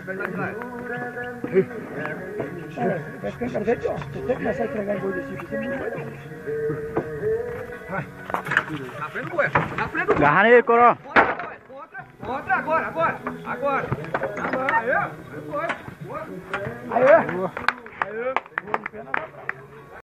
Vai lá de lá. Vai ficando cada vez pior. Se você começar a entregar em gol desse tipo, você não vai não. Vai. Na frente do goiaba. Na frente do goiaba. Agarra nele, Coró. Contra, agora. Agora. Aí, ó. Aí, ó.